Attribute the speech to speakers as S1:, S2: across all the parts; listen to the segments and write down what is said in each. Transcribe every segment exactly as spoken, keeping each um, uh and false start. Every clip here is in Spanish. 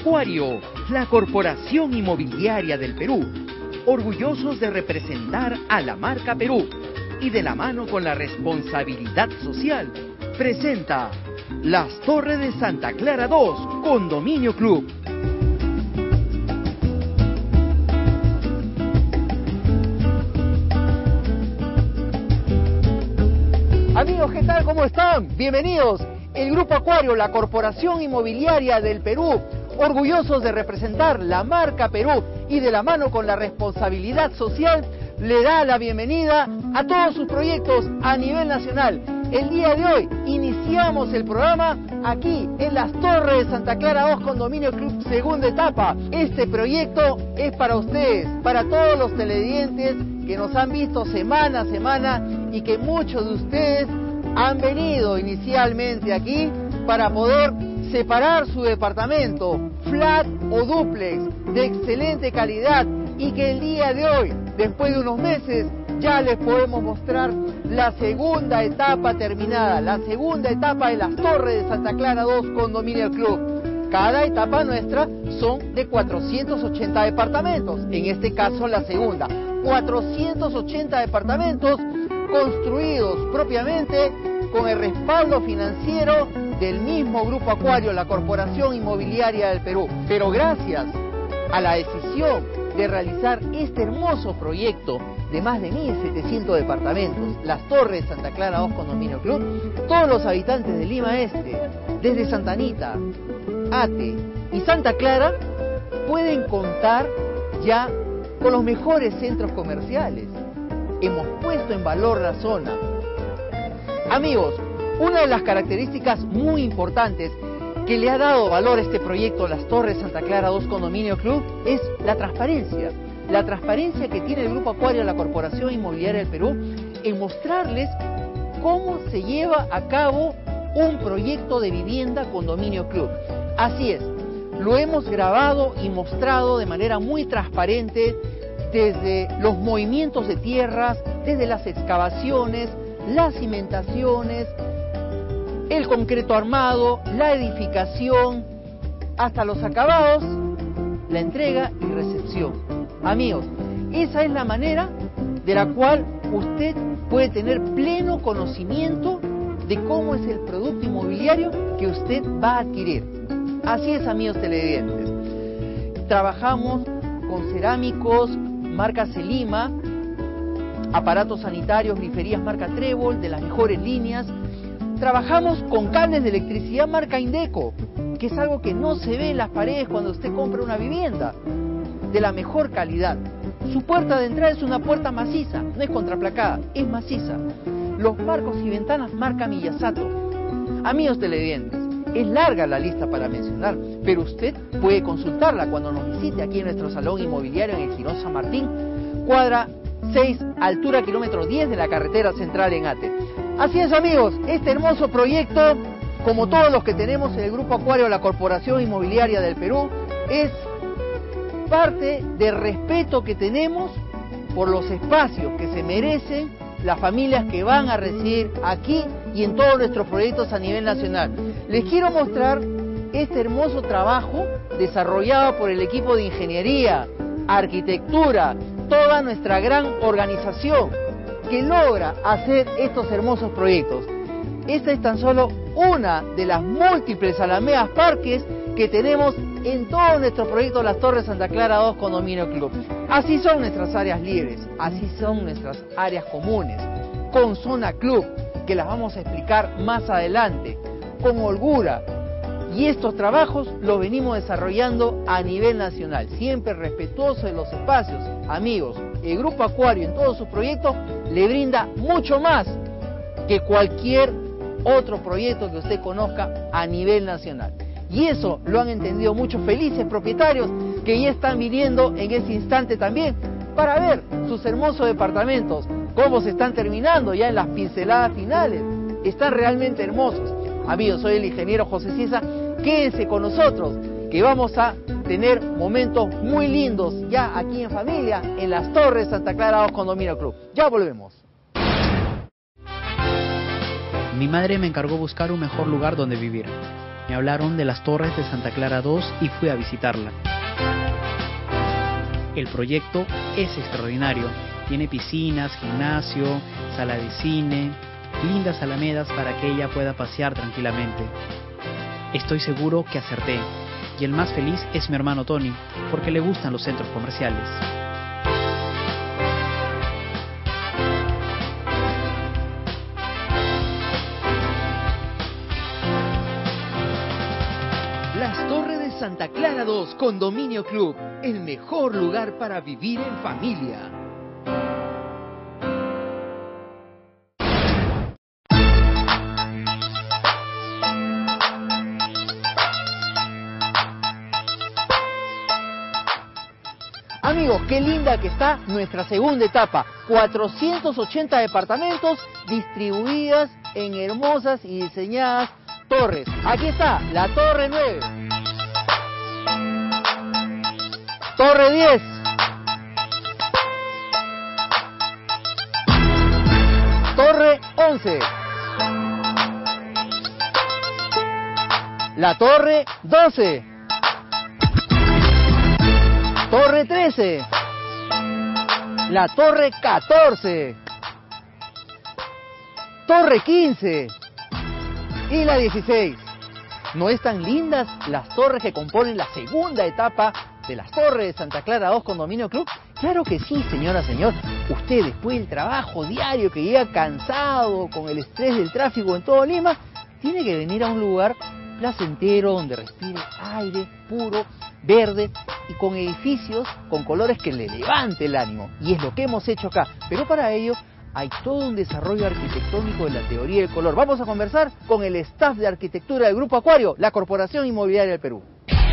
S1: Acuario, la Corporación Inmobiliaria del Perú, orgullosos de representar a la marca Perú y de la mano con la responsabilidad social, presenta Las Torres de Santa Clara dos, Condominio Club.
S2: Amigos, ¿qué tal? ¿Cómo están? Bienvenidos. El Grupo Acuario, la Corporación Inmobiliaria del Perú, orgullosos de representar la marca Perú y de la mano con la responsabilidad social, le da la bienvenida a todos sus proyectos a nivel nacional. El día de hoy iniciamos el programa aquí en Las Torres de Santa Clara dos, Condominio Club, segunda etapa. Este proyecto es para ustedes, para todos los televidentes que nos han visto semana a semana y que muchos de ustedes han venido inicialmente aquí para poder separar su departamento, flat o dúplex, de excelente calidad, y que el día de hoy, después de unos meses, ya les podemos mostrar la segunda etapa terminada, la segunda etapa de Las Torres de Santa Clara dos, Condominio Club. Cada etapa nuestra son de cuatrocientos ochenta departamentos, en este caso la segunda, cuatrocientos ochenta departamentos construidos propiamente con el respaldo financiero del mismo Grupo Acuario, la Corporación Inmobiliaria del Perú. Pero gracias a la decisión de realizar este hermoso proyecto de más de mil setecientos departamentos, Las Torres de Santa Clara dos, Condominio Club, todos los habitantes de Lima Este, desde Santa Anita, Ate y Santa Clara, pueden contar ya con los mejores centros comerciales. Hemos puesto en valor la zona. Amigos, una de las características muy importantes que le ha dado valor a este proyecto Las Torres de Santa Clara dos, Condominio Club, es la transparencia. La transparencia que tiene el Grupo Acuario, la Corporación Inmobiliaria del Perú, en mostrarles cómo se lleva a cabo un proyecto de vivienda Condominio Club. Así es, lo hemos grabado y mostrado de manera muy transparente desde los movimientos de tierras, desde las excavaciones, las cimentaciones, el concreto armado, la edificación, hasta los acabados, la entrega y recepción. Amigos, esa es la manera de la cual usted puede tener pleno conocimiento de cómo es el producto inmobiliario que usted va a adquirir. Así es, amigos televidentes. Trabajamos con cerámicos marca Celima, aparatos sanitarios, griferías marca Trébol, de las mejores líneas. Trabajamos con cables de electricidad marca Indeco, que es algo que no se ve en las paredes cuando usted compra una vivienda, de la mejor calidad. Su puerta de entrada es una puerta maciza, no es contraplacada, es maciza. Los marcos y ventanas marca Miyasato. Amigos televidentes, es larga la lista para mencionar, pero usted puede consultarla cuando nos visite aquí en nuestro salón inmobiliario en el Jirón San Martín, cuadra seis, altura kilómetro diez de la carretera central en Ate. Así es, amigos, este hermoso proyecto, como todos los que tenemos en el Grupo Acuario, la Corporación Inmobiliaria del Perú, es parte del respeto que tenemos por los espacios que se merecen las familias que van a residir aquí y en todos nuestros proyectos a nivel nacional. Les quiero mostrar este hermoso trabajo desarrollado por el equipo de ingeniería, arquitectura, toda nuestra gran organización que logra hacer estos hermosos proyectos. Esta es tan solo una de las múltiples alamedas parques que tenemos en todos nuestros proyectos Las Torres de Santa Clara dos, Condominio Club. Así son nuestras áreas libres, así son nuestras áreas comunes, con zona club, que las vamos a explicar más adelante, con holgura. Y estos trabajos los venimos desarrollando a nivel nacional, siempre respetuoso de los espacios. Amigos, el Grupo Acuario en todos sus proyectos le brinda mucho más que cualquier otro proyecto que usted conozca a nivel nacional. Y eso lo han entendido muchos felices propietarios que ya están viniendo en ese instante también para ver sus hermosos departamentos, cómo se están terminando ya en las pinceladas finales. Están realmente hermosos. Amigos, soy el ingeniero José Ciesa. Quédense con nosotros, que vamos a tener momentos muy lindos ya aquí en familia, en Las Torres Santa Clara dos, Condominio Club. Ya volvemos.
S3: Mi madre me encargó buscar un mejor lugar donde vivir. Me hablaron de las torres de Santa Clara dos y fui a visitarla. El proyecto es extraordinario. Tiene piscinas, gimnasio, sala de cine, lindas alamedas para que ella pueda pasear tranquilamente. Estoy seguro que acerté. Y el más feliz es mi hermano Tony, porque le gustan los centros comerciales.
S1: Las Torres de Santa Clara dos Condominio Club, el mejor lugar para vivir en familia.
S2: Amigos, qué linda que está nuestra segunda etapa. cuatrocientos ochenta departamentos distribuidas en hermosas y diseñadas torres. Aquí está la Torre nueve. Torre diez. Torre once. La Torre doce. Torre trece. La Torre catorce. Torre quince. Y la dieciséis. ¿No están lindas las torres que componen la segunda etapa de las Torres de Santa Clara dos Condominio Club? Claro que sí, señora, señor. Usted, después del trabajo diario que llega cansado, con el estrés del tráfico en todo Lima, tiene que venir a un lugar placentero donde respire aire puro, verde y con edificios con colores que le levante el ánimo. Y es lo que hemos hecho acá. Pero para ello hay todo un desarrollo arquitectónico de la teoría del color. Vamos a conversar con el staff de arquitectura del Grupo Acuario, la Corporación Inmobiliaria del Perú.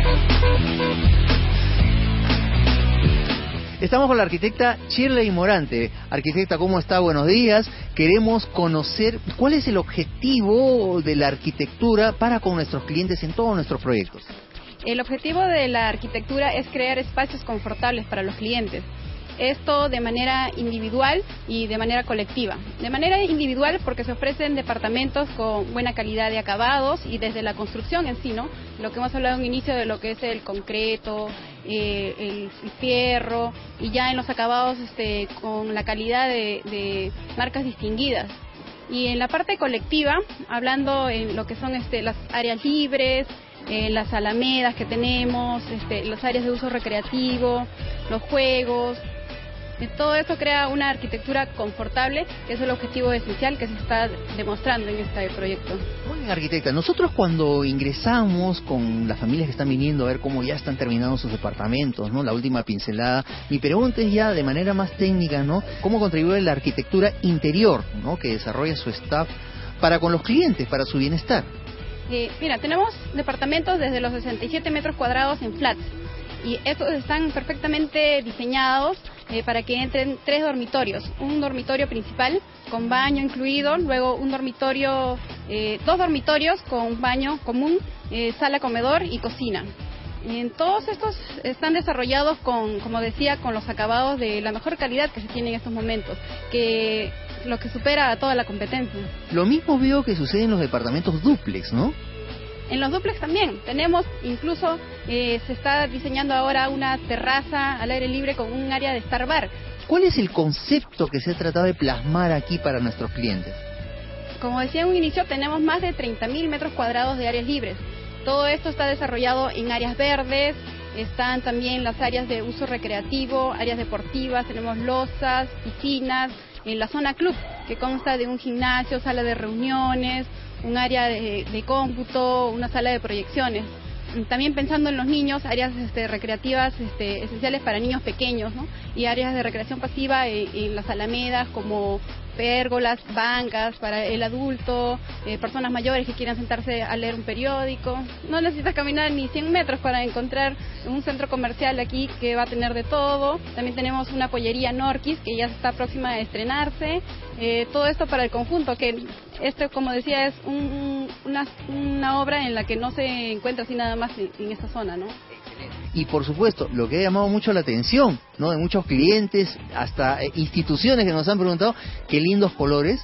S2: Estamos con la arquitecta Shirley Morante. Arquitecta, ¿cómo está? Buenos días. Queremos conocer cuál es el objetivo de la arquitectura para con nuestros clientes en todos nuestros proyectos.
S4: El objetivo de la arquitectura es crear espacios confortables para los clientes. Esto de manera individual y de manera colectiva. De manera individual porque se ofrecen departamentos con buena calidad de acabados y desde la construcción en sí, ¿no? Lo que hemos hablado en un inicio de lo que es el concreto, eh, el fierro y ya en los acabados este, con la calidad de, de marcas distinguidas. Y en la parte colectiva, hablando en lo que son este, las áreas libres, eh, las alamedas que tenemos, este, las áreas de uso recreativo, los juegos. Todo esto crea una arquitectura confortable, que es el objetivo esencial que se está demostrando en este proyecto.
S2: Muy bien, arquitecta. Nosotros cuando ingresamos con las familias que están viniendo a ver cómo ya están terminando sus departamentos, ¿no? La última pincelada. Mi pregunta es ya de manera más técnica, ¿no? ¿Cómo contribuye la arquitectura interior, ¿no? que desarrolla su staff para con los clientes, para su bienestar?
S4: Eh, mira, tenemos departamentos desde los sesenta y siete metros cuadrados en flats. Y estos están perfectamente diseñados eh, para que entren tres dormitorios. Un dormitorio principal con baño incluido, luego un dormitorio, eh, dos dormitorios con baño común, eh, sala, comedor y cocina. En todos estos están desarrollados con, como decía, con los acabados de la mejor calidad que se tiene en estos momentos, que lo que supera a toda la competencia.
S2: Lo mismo veo que sucede en los departamentos dúplex, ¿no?
S4: En los dúplex también tenemos, incluso eh, se está diseñando ahora una terraza al aire libre con un área de Star Bar.
S2: ¿Cuál es el concepto que se ha tratado de plasmar aquí para nuestros clientes?
S4: Como decía en un inicio, tenemos más de treinta mil metros cuadrados de áreas libres. Todo esto está desarrollado en áreas verdes, están también las áreas de uso recreativo, áreas deportivas, tenemos losas, piscinas, en la zona club, que consta de un gimnasio, sala de reuniones, un área de, de cómputo, una sala de proyecciones. También pensando en los niños, áreas este, recreativas este, esenciales para niños pequeños, ¿no? Y áreas de recreación pasiva en, en las alamedas como pérgolas, bancas para el adulto, eh, personas mayores que quieran sentarse a leer un periódico. No necesitas caminar ni cien metros para encontrar un centro comercial aquí que va a tener de todo. También tenemos una pollería Norquis que ya está próxima a estrenarse. Eh, todo esto para el conjunto, que esto, como decía, es un, una, una obra en la que no se encuentra así nada más en, en esta zona, ¿no?
S2: Y por supuesto, lo que ha llamado mucho la atención, ¿no? De muchos clientes, hasta instituciones que nos han preguntado, qué lindos colores,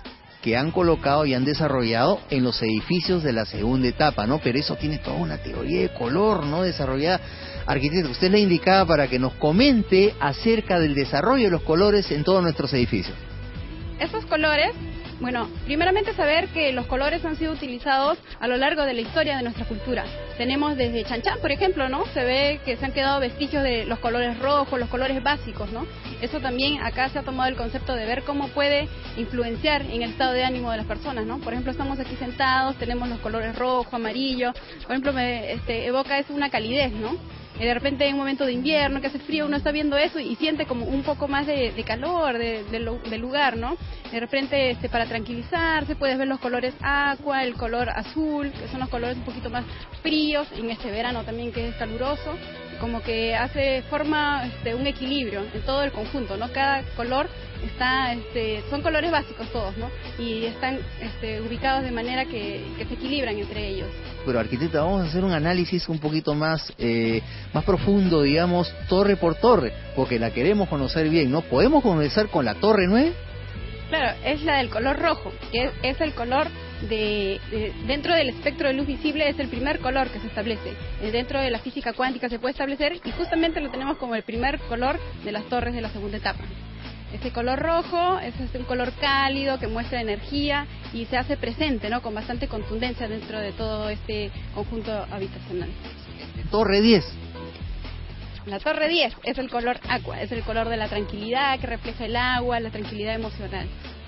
S2: que han colocado y han desarrollado en los edificios de la segunda etapa, ¿no? Pero eso tiene toda una teoría de color, ¿no? Desarrollada. Arquitecto, usted le indicaba para que nos comente acerca del desarrollo de los colores en todos nuestros edificios.
S4: Estos colores, bueno, primeramente saber que los colores han sido utilizados a lo largo de la historia de nuestra cultura. Tenemos desde Chan Chan, por ejemplo, ¿no? Se ve que se han quedado vestigios de los colores rojos, los colores básicos, ¿no? Eso también acá se ha tomado el concepto de ver cómo puede influenciar en el estado de ánimo de las personas, ¿no? Por ejemplo, estamos aquí sentados, tenemos los colores rojo, amarillo, por ejemplo, me este, evoca es una calidez, ¿no? Y de repente en un momento de invierno que hace frío uno está viendo eso y siente como un poco más de, de calor de, de lo, del lugar, ¿no? De repente este, para tranquilizarse puedes ver los colores aqua, el color azul, que son los colores un poquito más fríos en este verano también que es caluroso, como que hace forma este, un equilibrio en todo el conjunto, ¿no? Cada color está, este, son colores básicos todos, ¿no? Y están este, ubicados de manera que, que se equilibran entre ellos.
S2: Pero arquitecta, vamos a hacer un análisis un poquito más eh, más profundo, digamos, torre por torre, porque la queremos conocer bien, ¿no? ¿Podemos comenzar con la torre nueve?
S4: Claro, es la del color rojo, que es, es el color de, de dentro del espectro de luz visible, es el primer color que se establece. Eh, dentro de la física cuántica se puede establecer y justamente lo tenemos como el primer color de las torres de la segunda etapa. Este color rojo es este un color cálido que muestra energía y se hace presente, ¿no? Con bastante contundencia dentro de todo este conjunto habitacional.
S2: Torre diez.
S4: La torre diez es el color aqua, es el color de la tranquilidad que refleja el agua, la tranquilidad emocional.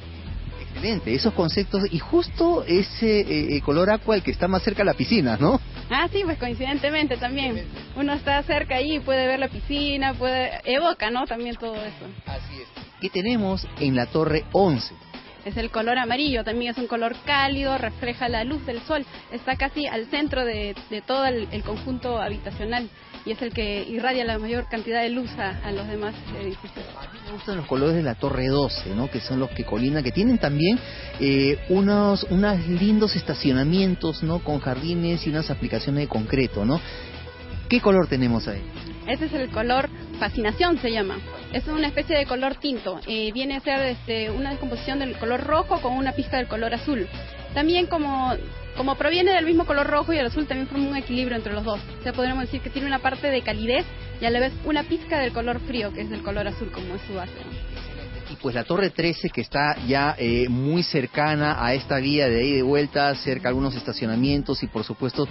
S2: Excelente, esos conceptos, y justo ese eh, color aqua el que está más cerca a la piscina, ¿no?
S4: Ah, sí, pues coincidentemente también. Uno está cerca ahí y puede ver la piscina, puede evoca, ¿no? También todo eso.
S2: Así es. ¿Qué tenemos en la torre once?
S4: Es el color amarillo, también es un color cálido, refleja la luz del sol, está casi al centro de, de todo el, el conjunto habitacional y es el que irradia la mayor cantidad de luz a, a los demás edificios.
S2: Me gustan los colores de la torre doce, ¿no? Que son los que colindan, que tienen también eh, unos, unos lindos estacionamientos, ¿no? Con jardines y unas aplicaciones de concreto, ¿no? ¿Qué color tenemos ahí?
S4: Ese es el color fascinación, se llama. Es una especie de color tinto. Eh, viene a ser este, una descomposición del color rojo con una pizca del color azul. También como, como proviene del mismo color rojo y el azul, también forma un equilibrio entre los dos. O sea, podríamos decir que tiene una parte de calidez y a la vez una pizca del color frío, que es el color azul, como es su base, ¿no?
S2: Y pues la torre trece, que está ya eh, muy cercana a esta vía de ahí de vuelta, cerca de algunos estacionamientos y por supuesto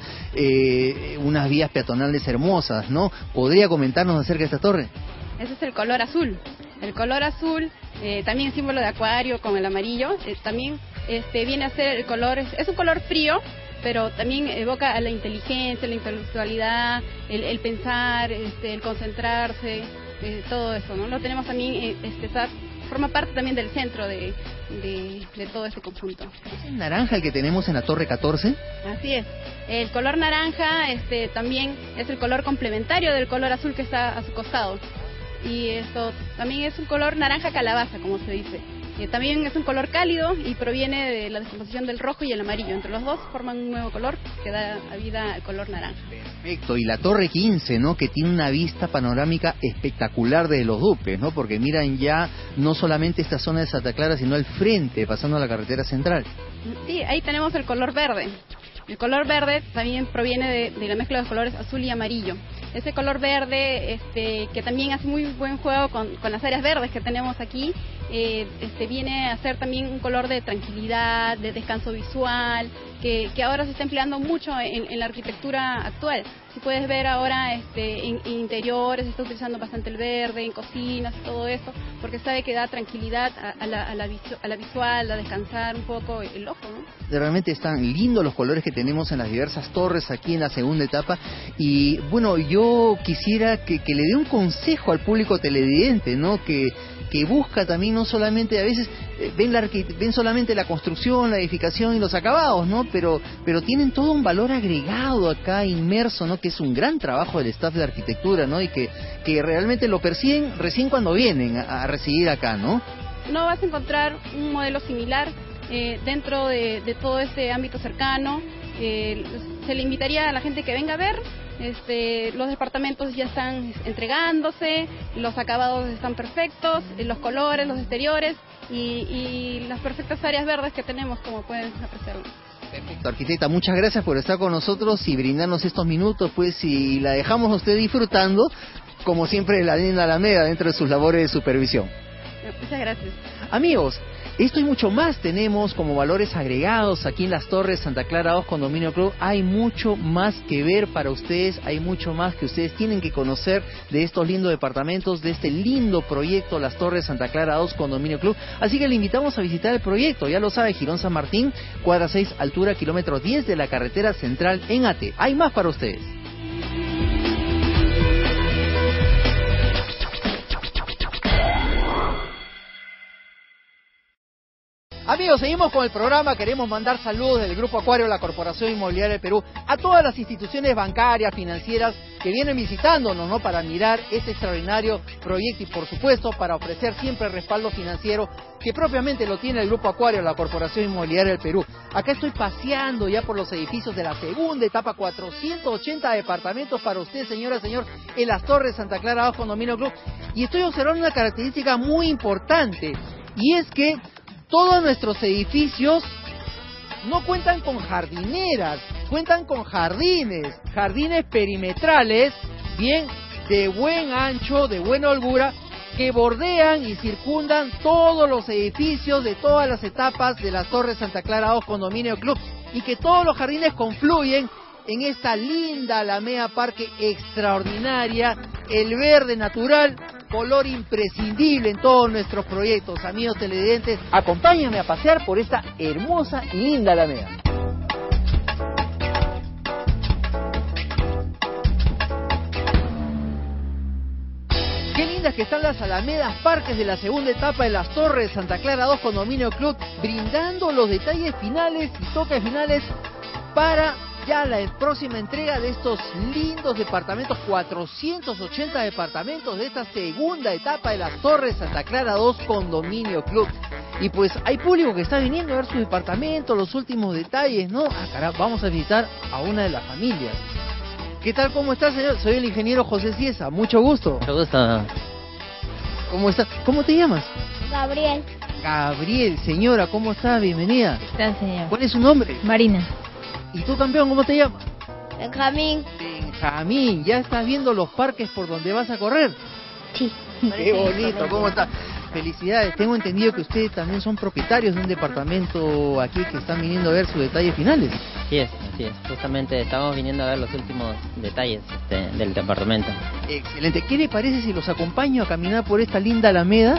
S2: eh, unas vías peatonales hermosas, ¿no? ¿Podría comentarnos acerca de esta torre?
S4: Ese es el color azul. El color azul, eh, también símbolo de acuario con el amarillo, eh, también este, viene a ser el color, es, es un color frío, pero también evoca a la inteligencia, la intelectualidad, el, el pensar, este, el concentrarse, eh, todo eso, ¿no? Lo tenemos también, eh, este, forma parte también del centro de, de, de todo este conjunto.
S2: ¿Es el naranja el que tenemos en la torre catorce?
S4: Así es. El color naranja este, también es el color complementario del color azul que está a su costado. Y esto también es un color naranja calabaza, como se dice. Eh, también es un color cálido y proviene de la descomposición del rojo y el amarillo. Entre los dos forman un nuevo color que da vida al color naranja.
S2: Perfecto. Y la torre quince, ¿no? Que tiene una vista panorámica espectacular de los Dupes, ¿no? Porque miran ya no solamente esta zona de Santa Clara, sino al frente, pasando a la carretera central.
S4: Sí, ahí tenemos el color verde. El color verde también proviene de, de la mezcla de los colores azul y amarillo. Ese color verde, este, que también hace muy buen juego con, con las áreas verdes que tenemos aquí, eh, este, viene a ser también un color de tranquilidad, de descanso visual, que, que ahora se está empleando mucho en, en la arquitectura actual. Si puedes ver ahora este, en, en interiores, se está utilizando bastante el verde, en cocinas, todo eso, porque sabe que da tranquilidad a, a, la, a, la, visu, a la visual, a descansar un poco el ojo, ¿no?
S2: Realmente están lindos los colores que tenemos en las diversas torres aquí en la segunda etapa. Y bueno, yo quisiera que, que le dé un consejo al público televidente, ¿no? Que, que busca también no solamente, a veces eh, ven, la, ven solamente la construcción, la edificación y los acabados, ¿no? Pero, pero tienen todo un valor agregado acá inmerso, ¿no? Que es un gran trabajo del staff de arquitectura, ¿no? Y que, que realmente lo perciben recién cuando vienen a, a residir acá, ¿no?
S4: No vas a encontrar un modelo similar eh, dentro de, de todo este ámbito cercano. Eh, se le invitaría a la gente que venga a ver. Este, los departamentos ya están entregándose, los acabados están perfectos, los colores, los exteriores, y, y las perfectas áreas verdes que tenemos, como pueden apreciar.
S2: Perfecto, arquitecta, muchas gracias por estar con nosotros y brindarnos estos minutos, pues, y la dejamos a usted disfrutando, como siempre, de la linda Alameda dentro de sus labores de supervisión.
S4: Muchas gracias.
S2: Amigos, esto y mucho más tenemos como valores agregados aquí en Las Torres Santa Clara dos Condominio Club. Hay mucho más que ver para ustedes, hay mucho más que ustedes tienen que conocer de estos lindos departamentos, de este lindo proyecto Las Torres Santa Clara dos Condominio Club. Así que le invitamos a visitar el proyecto, ya lo sabe, Girón San Martín, cuadra seis, altura kilómetro diez de la carretera central en Ate. Hay más para ustedes. Amigos, seguimos con el programa. Queremos mandar saludos del Grupo Acuario, la Corporación Inmobiliaria del Perú, a todas las instituciones bancarias, financieras que vienen visitándonos, ¿no?, para mirar este extraordinario proyecto y, por supuesto, para ofrecer siempre el respaldo financiero que propiamente lo tiene el Grupo Acuario, la Corporación Inmobiliaria del Perú. Acá estoy paseando ya por los edificios de la segunda etapa, cuatrocientos ochenta departamentos para usted, señora, señor, en Las Torres Santa Clara dos Condominio Club, y estoy observando una característica muy importante, y es que todos nuestros edificios no cuentan con jardineras, cuentan con jardines, jardines perimetrales, bien, de buen ancho, de buena holgura, que bordean y circundan todos los edificios de todas las etapas de Las Torres Santa Clara dos Condominio Club, y que todos los jardines confluyen en esta linda Alameda Parque extraordinaria, el verde natural, color imprescindible en todos nuestros proyectos. Amigos televidentes, acompáñenme a pasear por esta hermosa y linda Alameda. Qué lindas que están las Alamedas Parques de la segunda etapa de Las Torres Santa Clara dos Condominio Club, brindando los detalles finales y toques finales para ya la próxima entrega de estos lindos departamentos, cuatrocientos ochenta departamentos de esta segunda etapa de Las Torres Santa Clara dos Condominio Club. Y pues hay público que está viniendo a ver su departamento, los últimos detalles, ¿no? Ah, caramba, vamos a visitar a una de las familias. ¿Qué tal? ¿Cómo está, señor? Soy el ingeniero José Ciesa, mucho gusto.
S5: Mucho gusto.
S2: ¿Cómo estás? ¿Cómo te llamas?
S6: Gabriel.
S2: Gabriel, señora, ¿cómo está? Bienvenida.
S6: Está, señor.
S2: ¿Cuál es su nombre?
S6: Marina.
S2: ¿Y tú, campeón, cómo te llamas?
S6: Benjamín.
S2: Benjamín, ¿ya estás viendo los parques por donde vas a correr?
S6: Sí.
S2: Qué bonito, ¿cómo está? Felicidades, tengo entendido que ustedes también son propietarios de un departamento aquí que están viniendo a ver sus detalles finales.
S5: Así es, así es. Justamente estamos viniendo a ver los últimos detalles este, del departamento.
S2: Excelente. ¿Qué le parece si los acompaño a caminar por esta linda Alameda?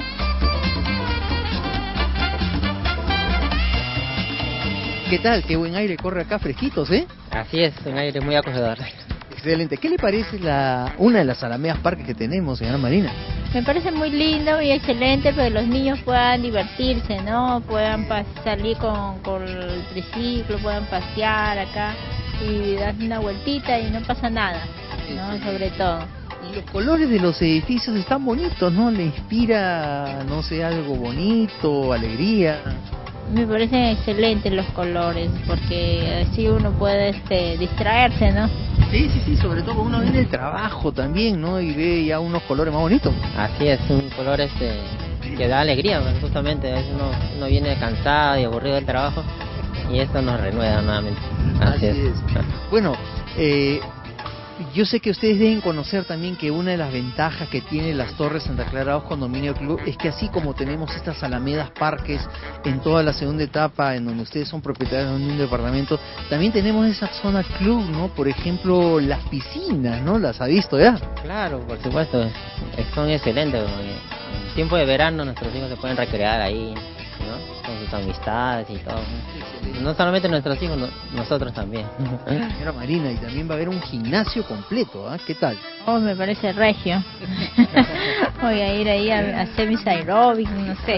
S2: ¿Qué tal? Qué buen aire corre acá, fresquitos, ¿eh?
S5: Así es, un aire muy acogedor.
S2: Excelente. ¿Qué le parece la una de las Alamedas Parques que tenemos, señora Marina?
S6: Me parece muy lindo y excelente para que los niños puedan divertirse, ¿no? Puedan salir con, con el triciclo, puedan pasear acá y dar una vueltita y no pasa nada, ¿no? Sobre todo.
S2: Y los colores de los edificios están bonitos, ¿no? Le inspira, no sé, algo bonito, alegría.
S6: Me parecen excelentes los colores, porque así uno puede este, distraerse, ¿no?
S2: Sí, sí, sí, sobre todo uno viene del trabajo también, ¿no? Y ve ya unos colores más bonitos.
S5: Así es, un color este, que da alegría, justamente. A veces uno, uno viene cansado y aburrido del trabajo y esto nos renueva nuevamente. Así, Así es. es.
S2: Bueno, eh... yo sé que ustedes deben conocer también que una de las ventajas que tiene Las Torres Santa Clara dos Condominio Club es que así como tenemos estas alamedas parques en toda la segunda etapa en donde ustedes son propietarios de un departamento, también tenemos esa zona club, ¿no? Por ejemplo, las piscinas, ¿no? ¿Las ha visto ya?
S5: Claro, por supuesto, son excelentes. En tiempo de verano nuestros hijos se pueden recrear ahí, ¿no? Con sus amistades y todo. No solamente nuestros hijos, no, nosotros también.
S2: Señora Marina, y también va a haber un gimnasio completo, ¿eh? ¿Qué tal?
S6: Oh, me parece regio. Voy a ir ahí a, a hacer mis aeróbicos, no sé.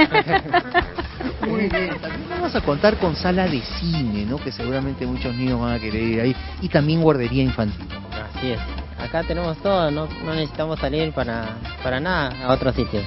S2: Muy bien. También vamos a contar con sala de cine, ¿no? Que seguramente muchos niños van a querer ir ahí. Y también guardería infantil.
S5: Así es. Acá tenemos todo, no, no necesitamos salir para, para nada a otros sitios.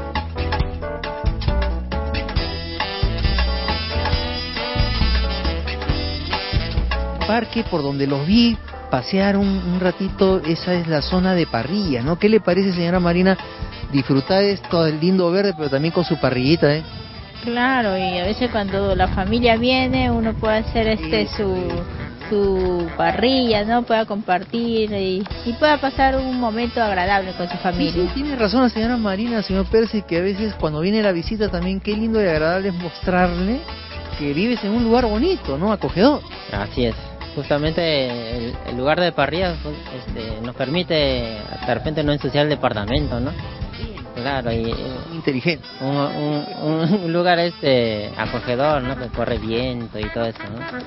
S2: Parque por donde los vi pasear un, un ratito, esa es la zona de parrilla, ¿no? ¿Qué le parece, señora Marina, disfrutar esto del lindo verde, pero también con su parrillita, ¿eh?
S6: Claro, y a veces cuando la familia viene, uno puede hacer este su su parrilla, ¿no? Pueda compartir y, y pueda pasar un momento agradable con su familia.
S2: Sí, sí, tiene razón la señora Marina, señor Percy, que a veces cuando viene la visita también qué lindo y agradable es mostrarle que vives en un lugar bonito, ¿no? Acogedor.
S5: Así es. Justamente el, el lugar de parrilla este, nos permite de repente no ensuciar el departamento, ¿no? Claro, y
S2: inteligente.
S5: Un, un, un lugar este acogedor, ¿no? Que corre viento y todo eso, ¿no?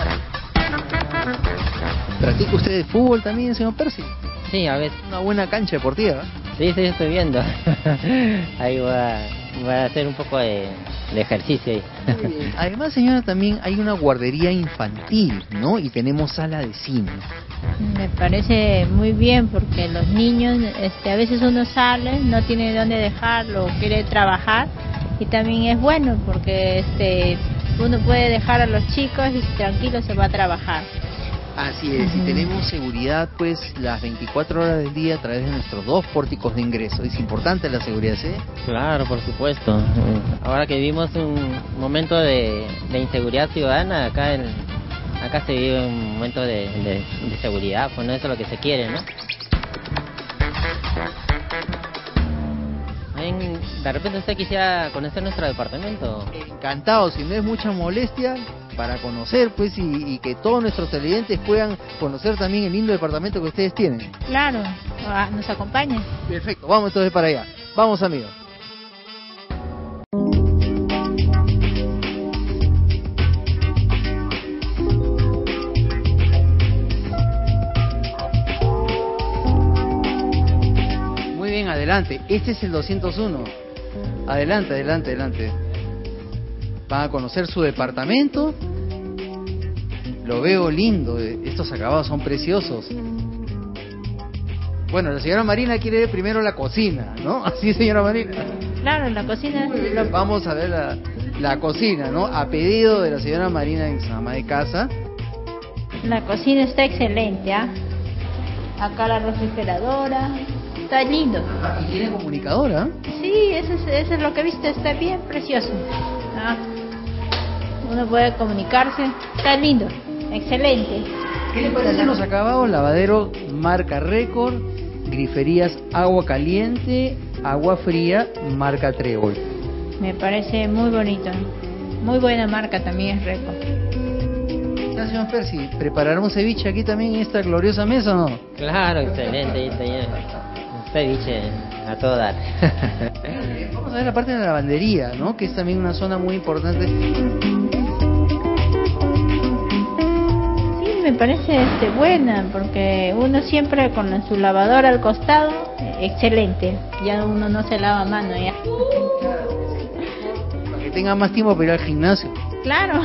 S2: ¿Practica usted de fútbol también, señor Percy?
S5: Sí, a veces.
S2: Una buena cancha deportiva.
S5: Sí, sí, estoy viendo. Ahí voy a, voy a hacer un poco de, de ejercicio ahí.
S2: Además, señora, también hay una guardería infantil, ¿no? Y tenemos sala de cine.
S6: Me parece muy bien porque los niños, este, a veces uno sale, no tiene dónde dejarlo, quiere trabajar y también es bueno porque este, uno puede dejar a los chicos y tranquilo se va a trabajar.
S2: Así es, uh-huh. Y tenemos seguridad pues las veinticuatro horas del día a través de nuestros dos pórticos de ingreso. Es importante la seguridad, ¿sí?
S5: Claro, por supuesto. Ahora que vivimos un momento de, de inseguridad ciudadana, acá en, acá se vive un momento de, de, de seguridad, pues no, eso es lo que se quiere, ¿no? En, de repente usted quisiera conocer nuestro departamento.
S2: Encantado, si no es mucha molestia, para conocer pues y, y que todos nuestros televidentes puedan conocer también el lindo departamento que ustedes tienen.
S6: Claro, nos acompaña.
S2: Perfecto, vamos entonces para allá. Vamos, amigos. Muy bien, adelante. Este es el doscientos uno. Adelante, adelante, adelante. Van a conocer su departamento. Lo veo lindo, estos acabados son preciosos. Bueno, la señora Marina quiere ver primero la cocina, ¿no? Así, señora Marina.
S6: Claro, la cocina.
S2: Lo... Vamos a ver la, la cocina, ¿no? A pedido de la señora Marina, en su ama de casa.
S6: La cocina está excelente, ¿ah? ¿eh? Acá la refrigeradora. Está lindo.
S2: ¿Y tiene comunicadora?
S6: Sí, eso es, eso es lo que he visto, está bien precioso. ¿Ah? Uno puede comunicarse, está lindo, excelente.
S2: ¿Qué le parecen los acabados? Lavadero marca Récord, griferías agua caliente, agua fría, marca Trébol.
S6: Me parece muy bonito, muy buena marca también es Récord.
S2: Ya, señor Percy, ¿preparará un ceviche aquí también en esta gloriosa mesa o no?
S5: Claro, excelente, un ceviche a todo dar.
S2: Vamos a ver la parte de la lavandería, ¿no? Que es también una zona muy importante.
S6: Me parece este, buena porque uno siempre con su lavadora al costado, excelente, ya uno no se lava a mano ya.
S2: Para que tenga más tiempo para ir al gimnasio.
S6: Claro.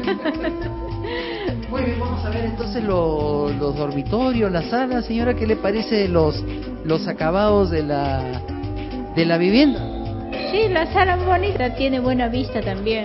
S2: Muy bien, vamos a ver entonces lo, los dormitorios, la sala, señora, ¿qué le parece los los acabados de la de la vivienda?
S6: Sí, la sala es bonita, tiene buena vista también.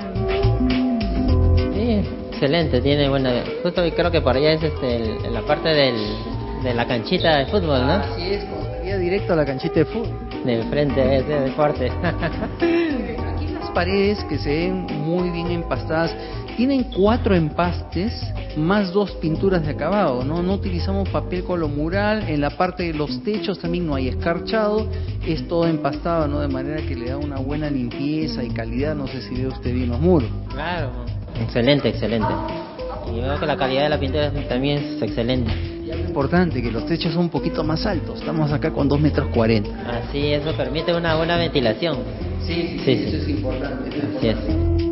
S5: Sí. Excelente, tiene buena. Justo creo que por allá es este el, la parte del, de la canchita de fútbol, ¿no?
S2: Así es, como salía directo a la canchita de fútbol.
S5: Del frente ese deporte.
S2: Aquí las paredes que se ven muy bien empastadas tienen cuatro empastes más dos pinturas de acabado, ¿no? No utilizamos papel colomural. En la parte de los techos también no hay escarchado, es todo empastado, ¿no? De manera que le da una buena limpieza y calidad. No sé si ve usted bien los muros.
S5: Claro. Excelente, excelente. Y veo que la calidad de la pintura también es excelente.
S2: Y algo importante, que los techos son un poquito más altos. Estamos acá con dos metros cuarenta.
S5: Así, eso permite una buena ventilación.
S2: Sí, sí, sí, sí, eso es importante.
S5: Así es.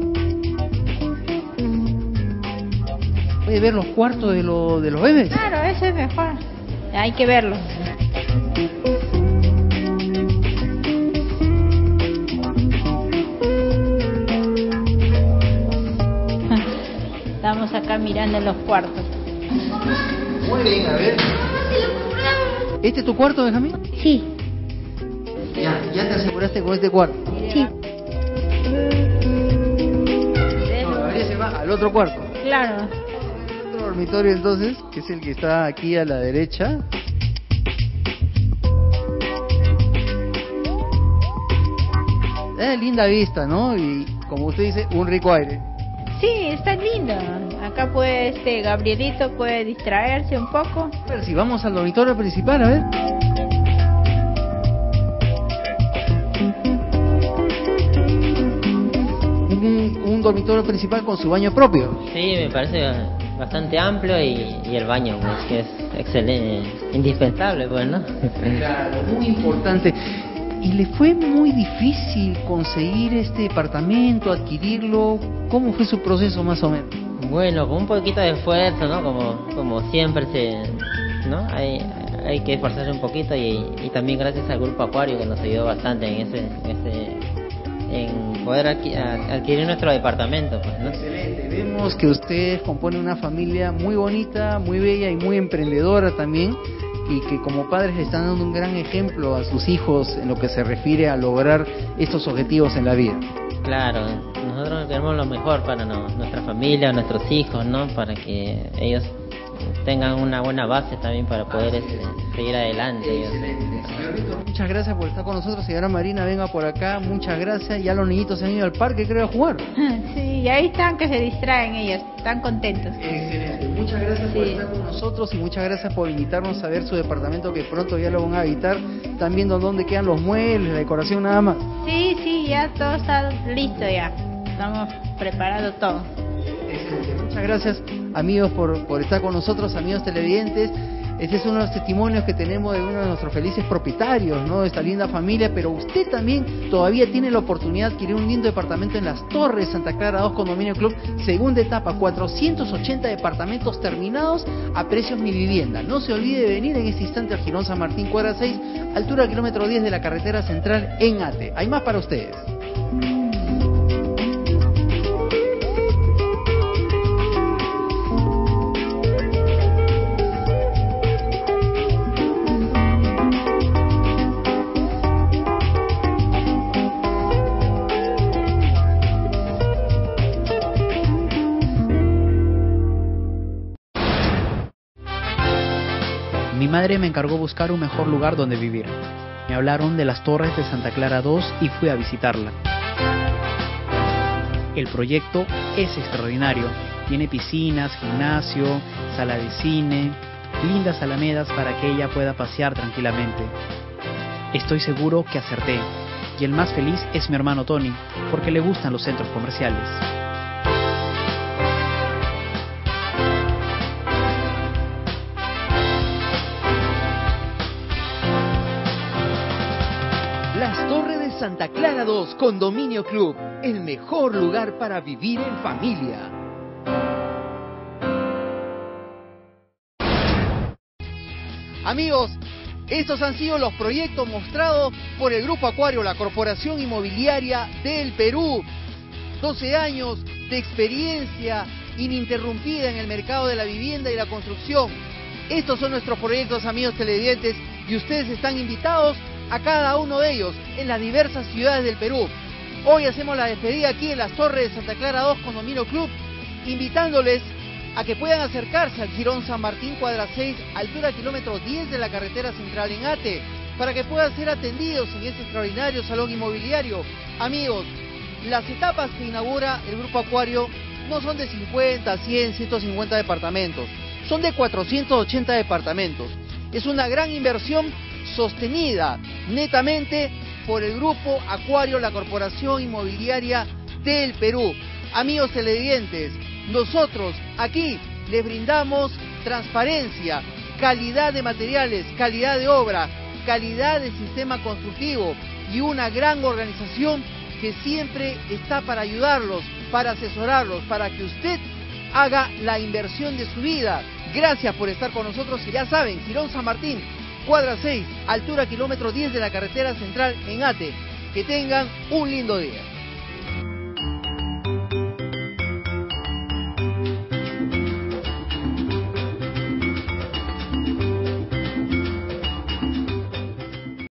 S2: ¿Puede ver los cuartos de, lo, de los bebés?
S6: Claro, eso es mejor. Hay que verlo. Estamos acá mirando los cuartos.
S2: Muy bien, a ver. ¿Este es tu cuarto, Benjamín?
S6: Sí.
S2: Ya, ya te aseguraste con este cuarto.
S6: Sí.
S2: No, Gabriel se va al otro cuarto.
S6: Claro.
S2: El otro dormitorio entonces, que es el que está aquí a la derecha. ¿eh? Linda vista, ¿no? Y como usted dice, un rico aire.
S6: Sí, está lindo. Acá puede, este Gabrielito puede distraerse un poco.
S2: A ver, si vamos al dormitorio principal, a ver. Un, un dormitorio principal con su baño propio.
S5: Sí, me parece bastante amplio y, y el baño, pues, que es excelente, indispensable, pues, ¿no?
S2: Claro, muy importante. ¿Y le fue muy difícil conseguir este departamento, adquirirlo? ¿Cómo fue su proceso más o menos?
S5: Bueno, con un poquito de esfuerzo, ¿no? Como, como siempre se, ¿no? Hay, hay que esforzarse un poquito y, y también gracias al Grupo Acuario que nos ayudó bastante en ese, en ese en poder adquirir nuestro departamento, pues, ¿no?
S2: Excelente. Vemos que ustedes componen una familia muy bonita, muy bella y muy emprendedora también, y que como padres le están dando un gran ejemplo a sus hijos en lo que se refiere a lograr estos objetivos en la vida.
S5: Claro, nosotros queremos lo mejor para no, nuestra familia, nuestros hijos, ¿no? Para que ellos tengan una buena base también para poder este, seguir adelante.
S2: Muchas gracias por estar con nosotros, señora Marina, venga por acá, muchas gracias. Ya los niñitos se han ido al parque, creo, a jugar.
S6: Sí, y ahí están que se distraen ellos, están contentos.
S2: Excelente, muchas gracias por
S6: sí.
S2: estar con nosotros y muchas gracias por invitarnos a ver su departamento que pronto ya lo van a habitar. Están viendo dónde quedan los muebles, la decoración, nada más.
S6: Sí, sí, ya todo está listo ya, estamos preparados todo.
S2: Excelente. Muchas gracias, amigos, por, por estar con nosotros, amigos televidentes. Este es uno de los testimonios que tenemos de uno de nuestros felices propietarios, ¿no? De esta linda familia, pero usted también todavía tiene la oportunidad de adquirir un lindo departamento en Las Torres, Santa Clara dos Condominio Club, segunda etapa, cuatrocientos ochenta departamentos terminados a precios Mi Vivienda. No se olvide de venir en este instante al Jirón San Martín, cuadra seis, altura kilómetro diez de la carretera central en Ate. Hay más para ustedes.
S3: Mi madre me encargó buscar un mejor lugar donde vivir. Me hablaron de las Torres de Santa Clara dos y fui a visitarla. El proyecto es extraordinario. Tiene piscinas, gimnasio, sala de cine, lindas alamedas para que ella pueda pasear tranquilamente. Estoy seguro que acerté. Y el más feliz es mi hermano Tony, porque le gustan los centros comerciales.
S1: Las Torres de Santa Clara dos Condominio Club, el mejor lugar para vivir en familia.
S2: Amigos, estos han sido los proyectos mostrados por el Grupo Acuario, la Corporación Inmobiliaria del Perú. doce años de experiencia ininterrumpida en el mercado de la vivienda y la construcción. Estos son nuestros proyectos, amigos televidentes, y ustedes están invitados a cada uno de ellos en las diversas ciudades del Perú. Hoy hacemos la despedida aquí en Las Torres de Santa Clara dos Condominio Club, invitándoles a que puedan acercarse al Jirón San Martín, cuadra seis, altura kilómetro diez de la carretera central en Ate, para que puedan ser atendidos en este extraordinario salón inmobiliario. Amigos, las etapas que inaugura el Grupo Acuario no son de cincuenta, cien, ciento cincuenta departamentos, son de cuatrocientos ochenta departamentos. Es una gran inversión sostenida netamente por el Grupo Acuario, la Corporación Inmobiliaria del Perú. Amigos televidentes, nosotros aquí les brindamos transparencia, calidad de materiales, calidad de obra, calidad de sistema constructivo y una gran organización que siempre está para ayudarlos, para asesorarlos, para que usted haga la inversión de su vida. Gracias por estar con nosotros y ya saben, Jirón San Martín, cuadra seis, altura kilómetro diez de la carretera central en Ate. Que tengan un lindo día.